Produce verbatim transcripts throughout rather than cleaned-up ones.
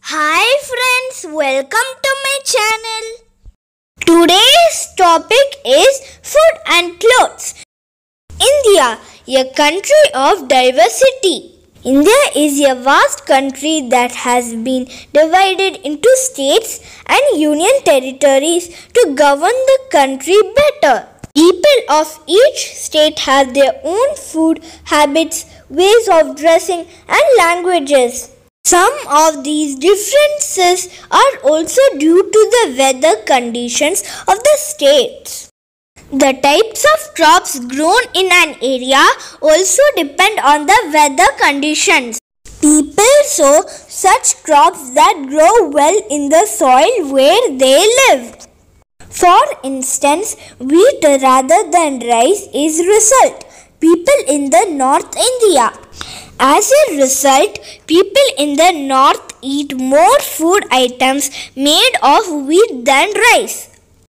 Hi friends, welcome to my channel. Today's topic is food and clothes. India, a country of diversity. India is a vast country that has been divided into states and union territories to govern the country better. People of each state have their own food habits, ways of dressing, and languages. Some of these differences are also due to the weather conditions of the states. The types of crops grown in an area also depend on the weather conditions. People sow such crops that grow well in the soil where they live. For instance, wheat rather than rice is result. People in the North India. As a result, people in the north eat more food items made of wheat than rice.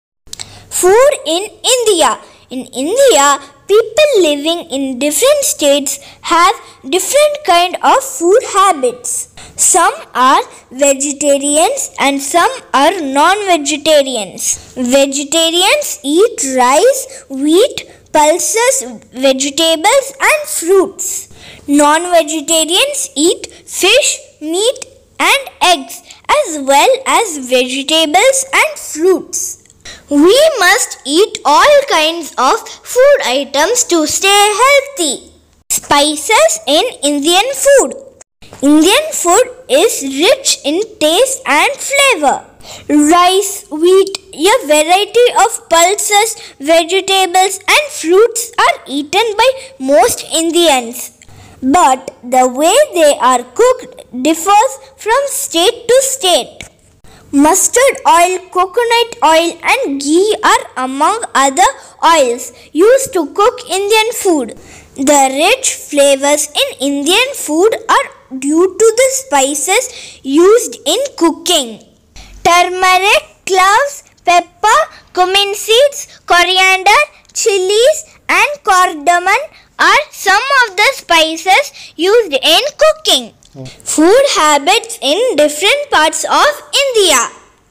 Food in India. In India, people living in different states have different kind of food habits. Some are vegetarians and some are non-vegetarians. Vegetarians eat rice, wheat, pulses, vegetables and fruits. Non-vegetarians eat fish, meat and eggs as well as vegetables and fruits. We must eat all kinds of food items to stay healthy. Spices in Indian food. Indian food is rich in taste and flavor. Rice, wheat, a variety of pulses, vegetables and fruits are eaten by most Indians. But the way they are cooked differs from state to state. Mustard oil, coconut oil and ghee are among other oils used to cook Indian food. The rich flavors in Indian food are due to the spices used in cooking. Turmeric, cloves, pepper, cumin seeds, coriander, chilies and cardamom are some of the spices used in cooking. Food habits in different parts of India.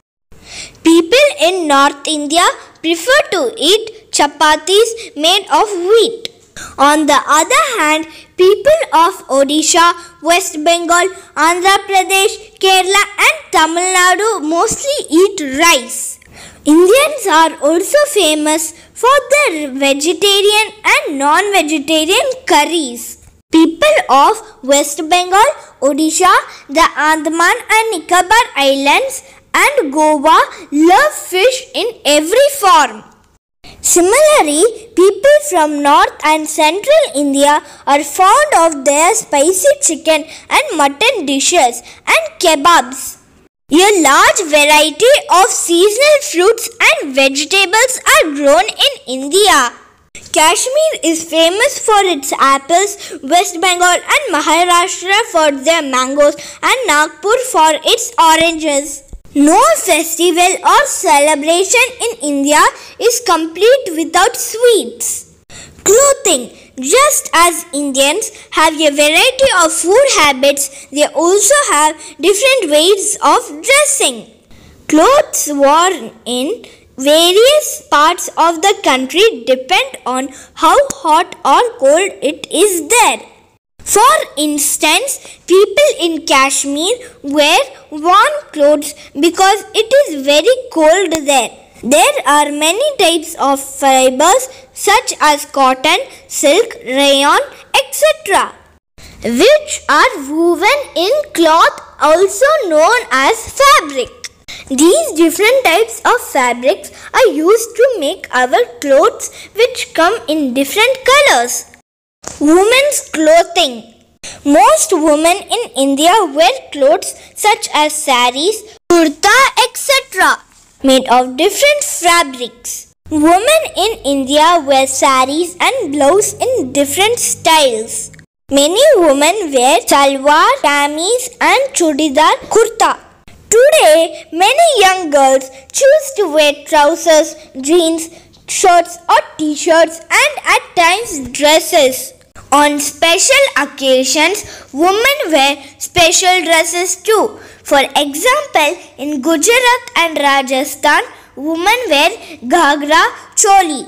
People in North India prefer to eat chapatis made of wheat. On the other hand, people of Odisha, West Bengal, Andhra Pradesh, Kerala and Tamil Nadu mostly eat rice. Indians are also famous for their vegetarian and non-vegetarian curries. People of West Bengal, Odisha, the Andaman and Nicobar Islands and Goa love fish in every form. Similarly, people from North and Central India are fond of their spicy chicken and mutton dishes and kebabs. A large variety of seasonal fruits and vegetables are grown in India. Kashmir is famous for its apples, West Bengal and Maharashtra for their mangoes and Nagpur for its oranges. No festival or celebration in India is complete without sweets. Clothing. Just as Indians have a variety of food habits, they also have different ways of dressing. Clothes worn in various parts of the country depend on how hot or cold it is there. For instance, people in Kashmir wear warm clothes because it is very cold there. There are many types of fibers such as cotton, silk, rayon, et cetera, which are woven in cloth also known as fabric. These different types of fabrics are used to make our clothes which come in different colors. Women's clothing. Most women in India wear clothes such as saris, kurta, et cetera made of different fabrics. Women in India wear saris and blouse in different styles. Many women wear salwar, kameez and chudidar kurta. Today, many young girls choose to wear trousers, jeans, shorts or t-shirts and at times dresses. On special occasions, women wear special dresses too. For example, in Gujarat and Rajasthan, women wear ghagra choli.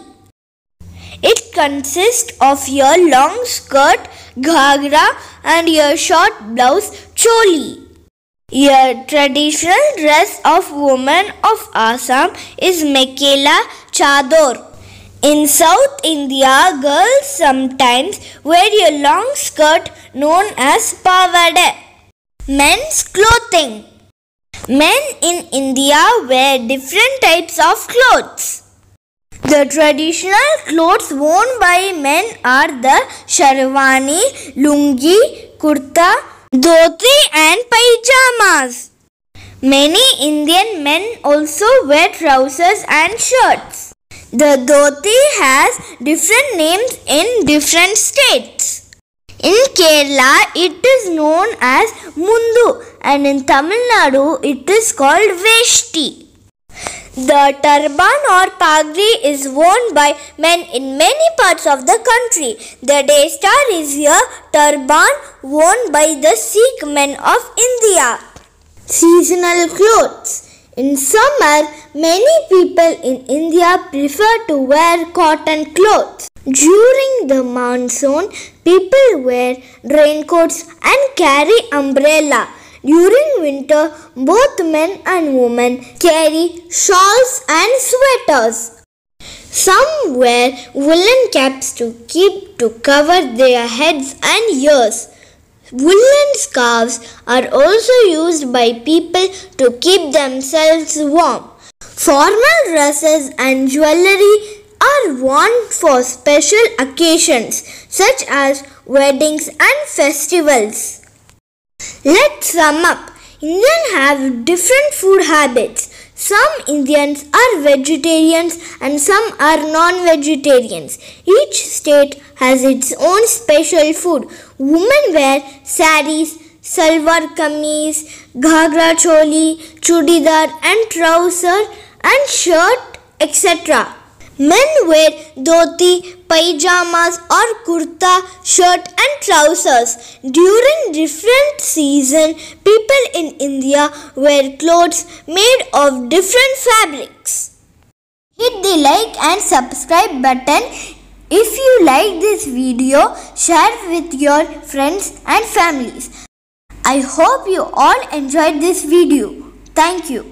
It consists of your long skirt, ghagra, and your short blouse, choli. Your traditional dress of women of Assam is mekela chador. In South India, girls sometimes wear a long skirt known as pavade. Men's clothing. Men in India wear different types of clothes. The traditional clothes worn by men are the sherwani, lungi, kurta, dhoti and pajamas. Many Indian men also wear trousers and shirts. The dhoti has different names in different states. In Kerala, it is known as mundu, and in Tamil Nadu, it is called veshti. The turban or pagri is worn by men in many parts of the country. The day star is a turban worn by the Sikh men of India. Seasonal clothes. In summer, many people in India prefer to wear cotton clothes. During the monsoon, people wear raincoats and carry umbrella. During winter, both men and women carry shawls and sweaters. Some wear woolen caps to keep to cover their heads and ears. Woolen scarves are also used by people to keep themselves warm. Formal dresses and jewelry are worn for special occasions such as weddings and festivals. Let's sum up. Indians have different food habits. Some Indians are vegetarians and some are non-vegetarians. Each state has its own special food. Women wear saris, salwar kameez, ghagra choli, chudidar and trouser and shirt, et cetera. Men wear dhoti, pajamas or kurta, shirt and trousers. During different seasons, people in India wear clothes made of different fabrics. Hit the like and subscribe button. If you like this video, share with your friends and families. I hope you all enjoyed this video. Thank you.